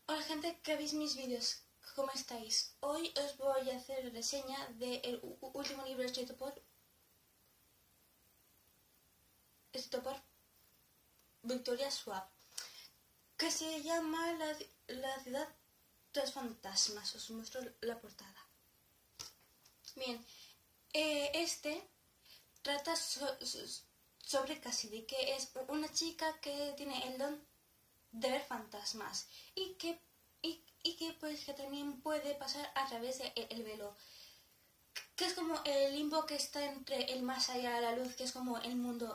Hola gente que veis mis vídeos, ¿cómo estáis? Hoy os voy a hacer reseña del último libro escrito por Victoria Schwab, que se llama La ciudad de los fantasmas. Os muestro la portada. Bien, este trata sobre Cassidy, que es una chica que tiene el don de ver fantasmas y que pues que también puede pasar a través de el velo, que es como el limbo que está entre el más allá de la luz, que es como el mundo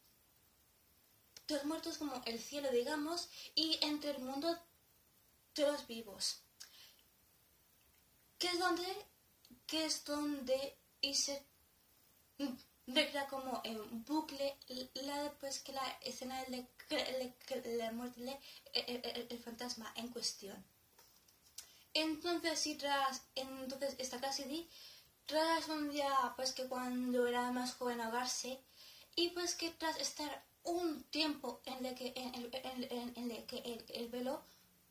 de los muertos, como el cielo, digamos, y entre el mundo de los vivos, que es donde y se recrea como en bucle que la escena de la muerte de el fantasma en cuestión. Entonces está Cassidy tras un día pues que cuando era más joven ahogarse, y pues que tras estar un tiempo en el que el velo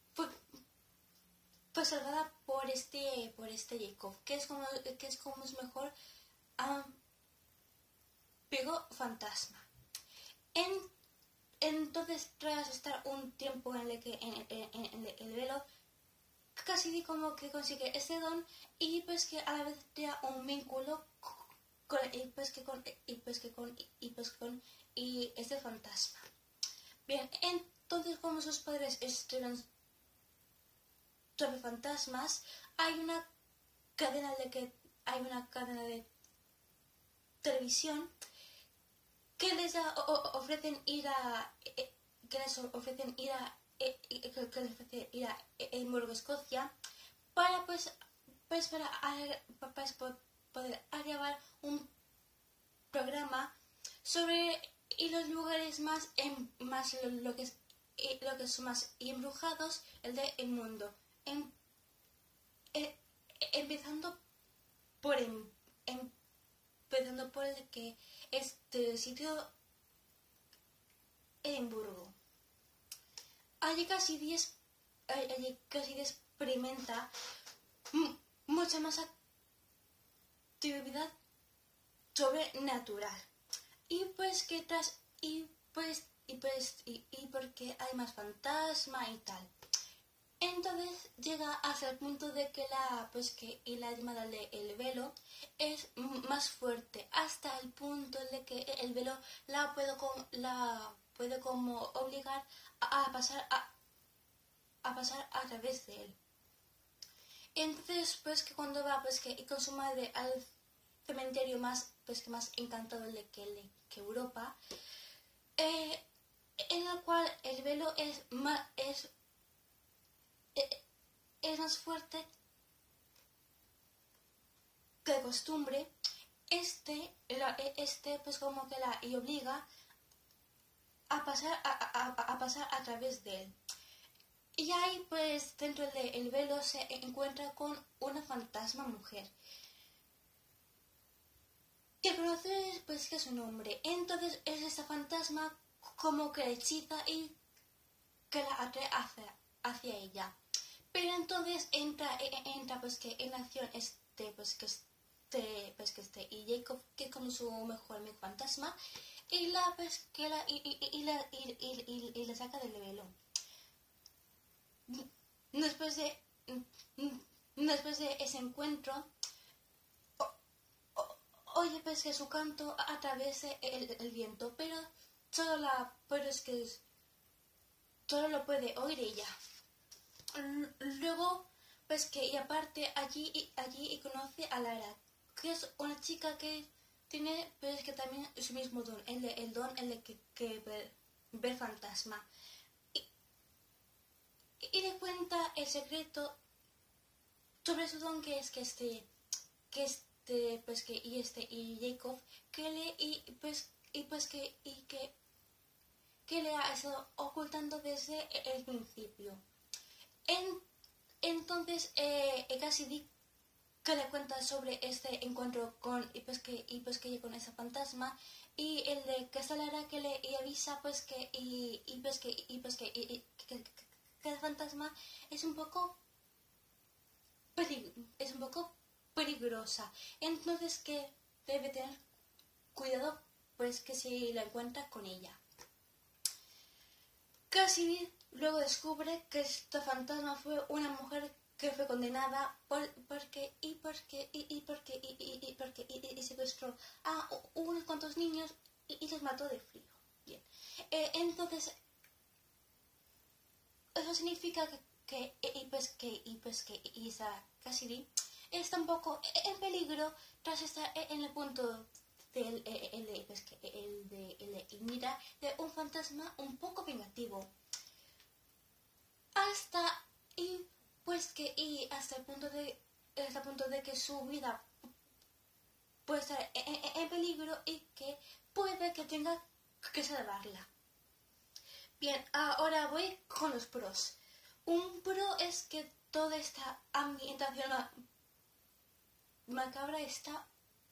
fue salvada por este Jacob, que es como su mejor amigo fantasma. Entonces tras estar un tiempo en el que el velo, Cassidy como que consigue este don, y pues que a la vez crea un vínculo con este fantasma. Bien, entonces como sus padres escriben sobre fantasmas, hay una cadena de televisión que les ofrecen ir a Edimburgo, Escocia, para poder grabar un programa sobre los lugares más lo que son más embrujados del mundo, empezando por el que este sitio, Edimburgo. Allí Cassidy experimenta mucha más actividad sobrenatural, y pues que porque hay más fantasma y tal. Entonces llega hasta el punto de que la llamada del velo es más fuerte, hasta el punto de que el velo la puede como obligar a pasar a través de él. Entonces pues que cuando va y con su madre al cementerio más encantado que Europa, en el cual el velo es más fuerte que de costumbre, pues como que la y obliga a pasar a través de él. Y ahí pues dentro del velo se encuentra con una fantasma mujer, que conoce pues que es su nombre. Entonces es esta fantasma como que la hechiza y que la atrae hacia ella. Pero entonces entra pues que en acción y Jacob, que es como su mejor amigo fantasma, y la saca del velo. Después de ese encuentro, oye pues que su canto atraviese el viento, pero solo lo puede oír ella. Luego pues que y aparte allí conoce a Lara, que es una chica que tiene pues que también su mismo don, el don que ver fantasma, y le cuenta el secreto sobre su don, que es y Jacob que le ha estado ocultando desde el principio. Entonces Cassidy que le cuenta sobre este encuentro con con esa fantasma, y el de Casalara que le avisa que el fantasma es un poco peligrosa, entonces que debe tener cuidado pues que si la encuentra con ella. Cassidy luego descubre que esta fantasma fue una mujer que fue condenada porque secuestró a unos cuantos niños y los mató de frío. Bien. Entonces eso significa que esa Cassidy está un poco en peligro tras estar en el punto de mira de un fantasma un poco vengativo hasta el punto de que su vida puede estar en peligro y que puede que tenga que salvarla. Bien, ahora voy con los pros. Un pro es que toda esta ambientación macabra está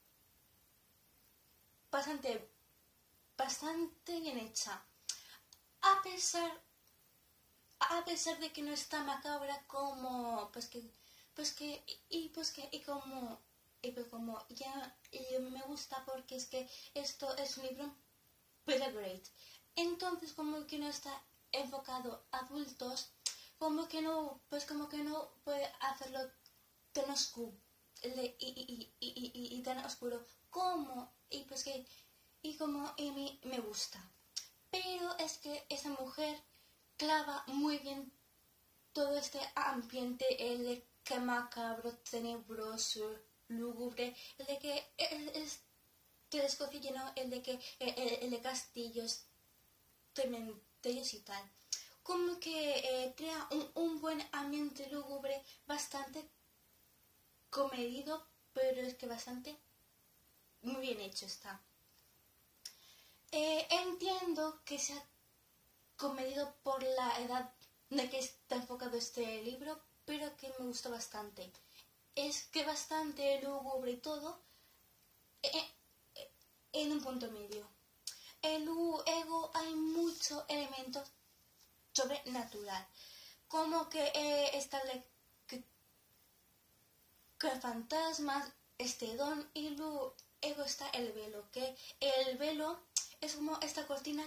bastante bien hecha. A pesar de que no está macabra como como ya me gusta porque es que esto es un libro pretty great. Entonces como que no está enfocado a adultos, como que no puede hacerlo tan oscuro y tan oscuro como a mí me gusta. Pero es que esa mujer clava muy bien todo este ambiente, el de que macabro, tenebroso, lúgubre, el de que es de Escocia lleno, el de castillos, cementerios y tal. Como que crea un buen ambiente lúgubre, bastante comedido, pero es que bastante muy bien hecho está. Entiendo que sea comedido por la edad de que está enfocado este libro, pero que me gustó bastante. Es que bastante lúgubre y todo en un punto medio. Luego hay muchos elementos sobrenatural, como que que fantasmas, este don, y luego está el velo, que el velo es como esta cortina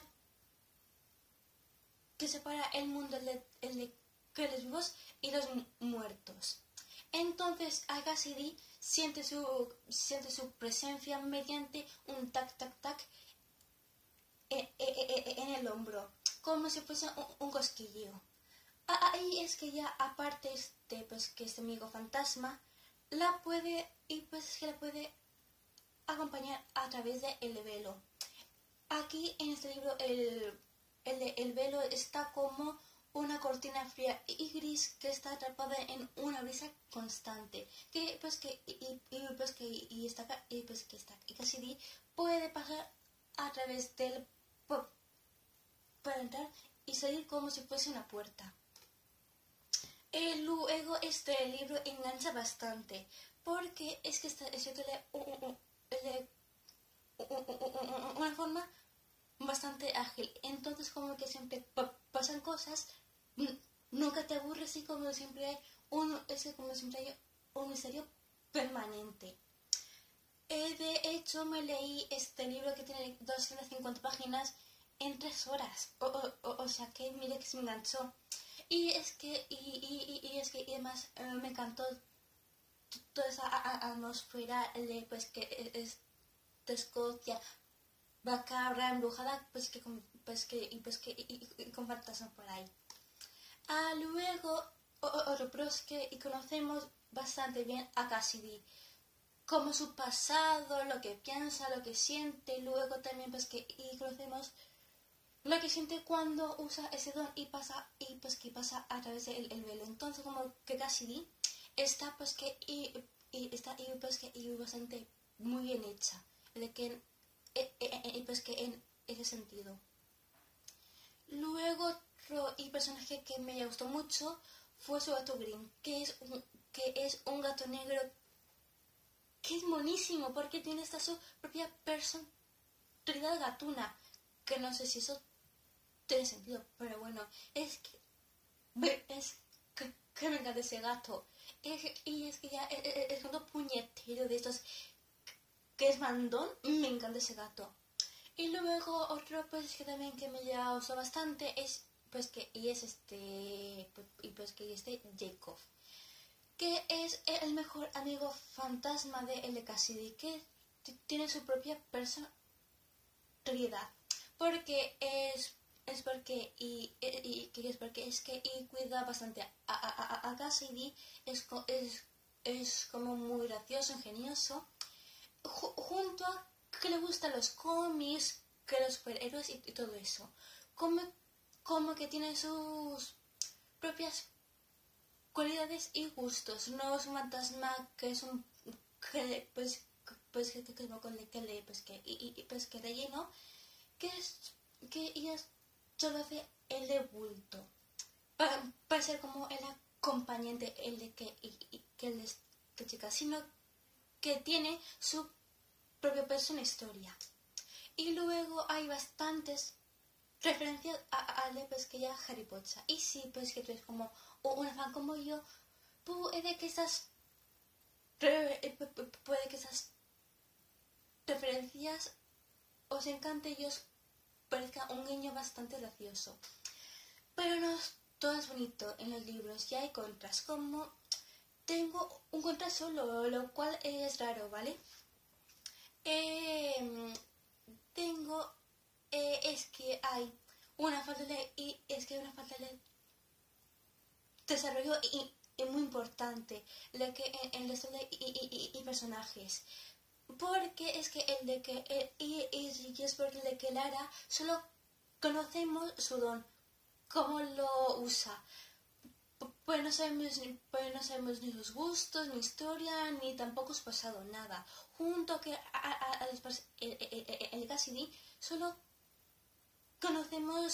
que separa el mundo de los vivos y los muertos. Entonces a Cassidy siente su presencia mediante un tac tac tac en el hombro, como si fuese un cosquilleo. Ahí es que ya aparte que este amigo fantasma la puede acompañar a través del velo. Aquí en este libro el velo está como una cortina fría y gris que está atrapada en una brisa constante, y Cassidy puede pasar a través del para entrar y salir como si fuese una puerta. Luego este libro engancha bastante porque es que está escrito de una forma bastante ágil, entonces como que siempre pasan cosas, nunca te aburres y como siempre hay un misterio permanente. De hecho me leí este libro que tiene 250 páginas en 3 horas, o sea que mire que se me enganchó. Y además me encantó toda esa atmósfera de que es de Escocia, macabra, embrujada, y con fantasmas por ahí. Luego otro pro es que conocemos bastante bien a Cassidy, como su pasado, lo que piensa, lo que siente. Luego también y conocemos lo que siente cuando usa ese don y pasa a través del velo. Entonces como que Cassidy está bastante muy bien hecha, de que en ese sentido. Luego otro personaje que me gustó mucho fue su gato Green, que es un gato negro que es monísimo porque tiene esta su propia personalidad gatuna, que no sé si eso tiene sentido, pero bueno, es que es que me encanta ese gato. Y es que ya es un puñetero de estos que es mandón, me encanta ese gato. Y luego otro pues que también que me ya usó bastante es pues que Jacob, que es el mejor amigo fantasma de el de Cassidy, que tiene su propia personalidad, porque es porque cuida bastante a Cassidy, es como muy gracioso, ingenioso, junto a que le gustan los cómics, que los superhéroes y todo eso. Como que tiene sus propias cualidades y gustos. No es un fantasma que es un que relleno, que ella solo hace el de bulto para ser como el acompañante, el de que el de chica, sino que tiene su propia persona historia. Y luego hay bastantes referencias a pues que ya Harry Potter. Y sí, pues que tú eres como una fan como yo, puede que esas referencias os encante y os parezca un guiño bastante gracioso. Pero no todo es bonito en los libros, ya hay contras, como tengo un contra solo, lo cual es raro, ¿vale? Es que hay una falta de desarrollo y muy importante en la historia y personajes, porque es que el de que es porque el de que Lara solo conocemos su don, cómo lo usa, pues no sabemos ni sus gustos, ni historia, ni tampoco su pasado, nada. Junto que el Cassidy solo conocemos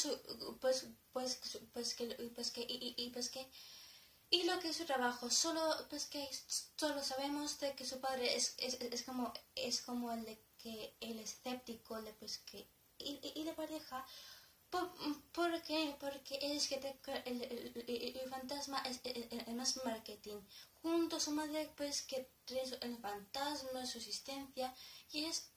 y lo que es su trabajo, solo sabemos de que su padre es como el de que el escéptico, de y de pareja. Porque es que el fantasma es más marketing, junto a su madre pues que tiene el fantasma, su existencia, y es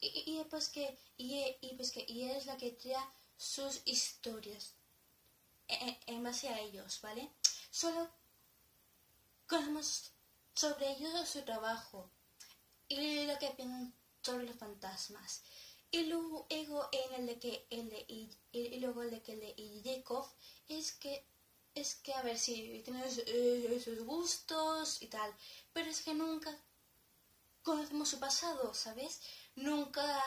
la que crea sus historias en base a ellos, ¿vale? Solo conocemos sobre ellos su trabajo y lo que piensan sobre los fantasmas. Y luego en el de que el de Jacob es que a ver si tiene sus gustos y tal, pero es que nunca conocemos su pasado, ¿sabes? Nunca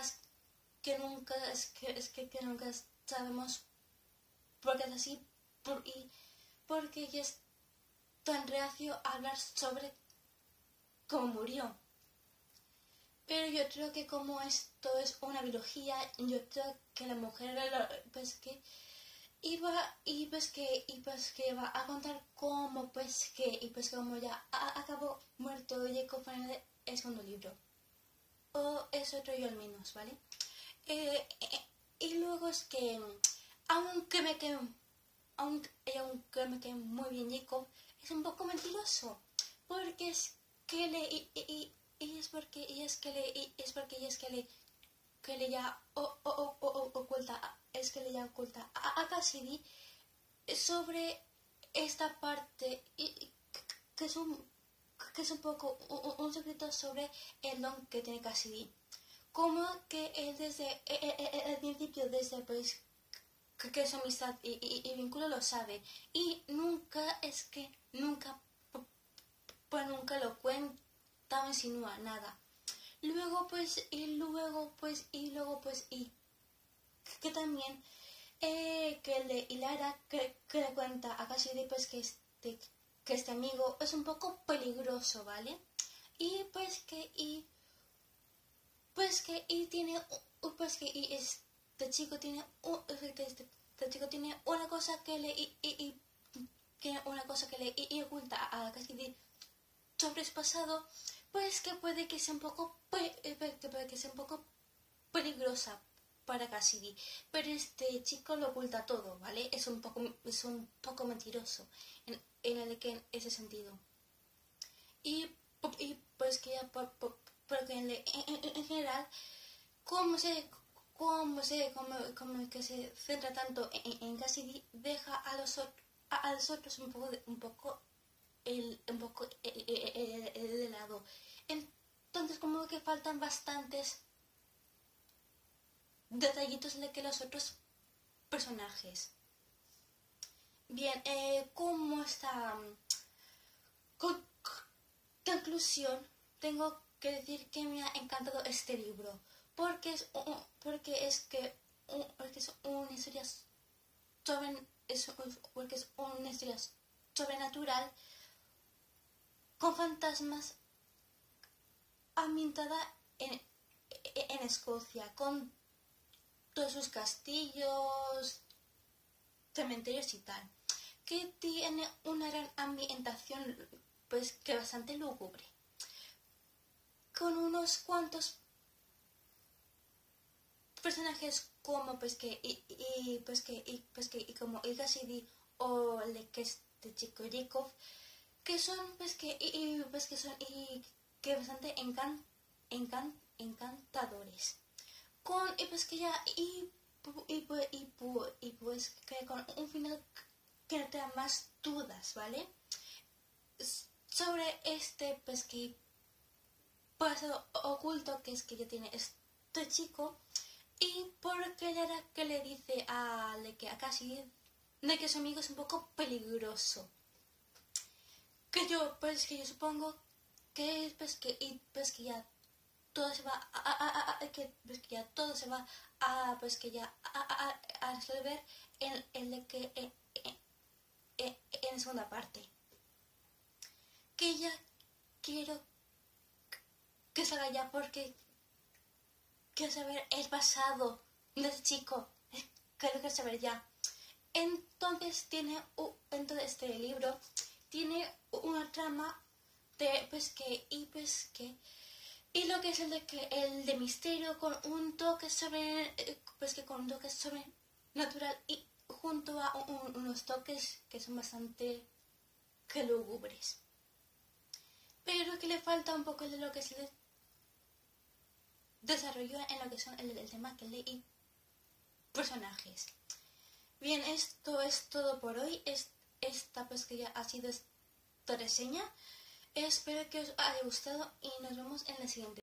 sabemos por qué es así, porque ella es tan reacio a hablar sobre cómo murió. Pero yo creo que como esto es una biología, yo creo que la mujer pues que iba va a contar cómo como ya acabó muerto Jacob en el segundo libro. O eso creo yo al menos, ¿vale? Y luego es que aunque me quede muy bien Jacob, es un poco mentiroso, porque es que le ya oculta a Cassidy sobre esta parte que es un poco un secreto sobre el don que tiene Cassidy, como que él desde el principio, desde pues que su amistad y vínculo lo sabe, y nunca lo cuenta o insinúa nada. Luego que también que el de Hilara que le cuenta a Cassidy pues que este amigo es un poco peligroso, ¿vale? Y este chico tiene una cosa que le oculta a Cassidy sobre su pasado, pues que puede que sea un poco peligrosa para Cassidy, pero este chico lo oculta todo, ¿vale? Es un poco mentiroso en ese sentido. Y pues que ya, porque en general, como que se centra tanto en Cassidy, deja a los otros un poco de lado. Entonces como que faltan bastantes detallitos de que los otros personajes. Bien, como esta conclusión, tengo que decir que me ha encantado este libro, porque es una historia sobrenatural con fantasmas ambientada en Escocia, con todos sus castillos, cementerios y tal, que tiene una gran ambientación, pues que bastante lúgubre, con unos cuantos personajes como como el Cassidy o el que es de Chico Yakov, que son que bastante encantadores, con que con un final que no te da más dudas, ¿vale? Sobre este pasado oculto que es que ya tiene este chico, y porque ella que le dice a Cassidy de que su amigo es un poco peligroso, que yo supongo que que ya todo se va a resolver en la segunda parte, que ya quiero que salga ya, porque quiero saber el pasado de ese chico, quiero saber ya. Entonces este libro tiene una trama de y lo que es el de misterio con un toque sobrenatural, y junto a unos toques que son bastante lúgubres, pero que le falta un poco de lo que se desarrolló en lo que son el tema que leí personajes. Bien, esto es todo por hoy. Esta que ya ha sido esta reseña. Espero que os haya gustado y nos vemos en la siguiente.